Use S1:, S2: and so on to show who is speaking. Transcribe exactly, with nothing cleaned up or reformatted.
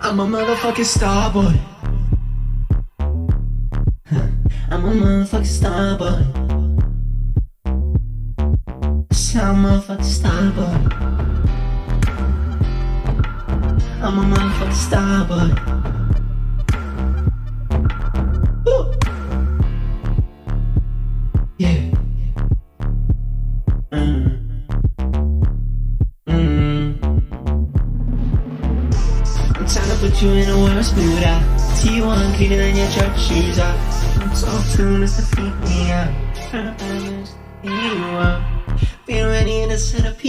S1: I'm a motherfucking star boy. I'm a motherfucking star boy. I'm a motherfucking star boy. I'm a motherfucking star boy. Woo. Yeah. Mm. Mm. I'm trying to put you in a worse mood. I T one cleaner than your church shoes. I I'm so tuned as to freak me out. You up. Been ready to set up